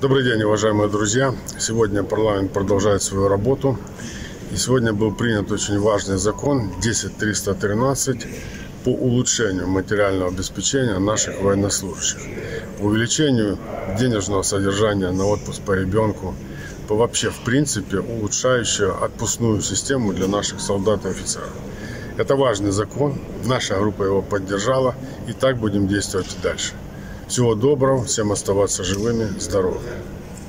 Добрый день, уважаемые друзья! Сегодня парламент продолжает свою работу. И сегодня был принят очень важный закон 10313 по улучшению материального обеспечения наших военнослужащих, по увеличению денежного содержания на отпуск по ребенку, по вообще в принципе улучшающую отпускную систему для наших солдат и офицеров. Это важный закон, наша группа его поддержала, и так будем действовать и дальше. Всего доброго, всем оставаться живыми, здоровыми.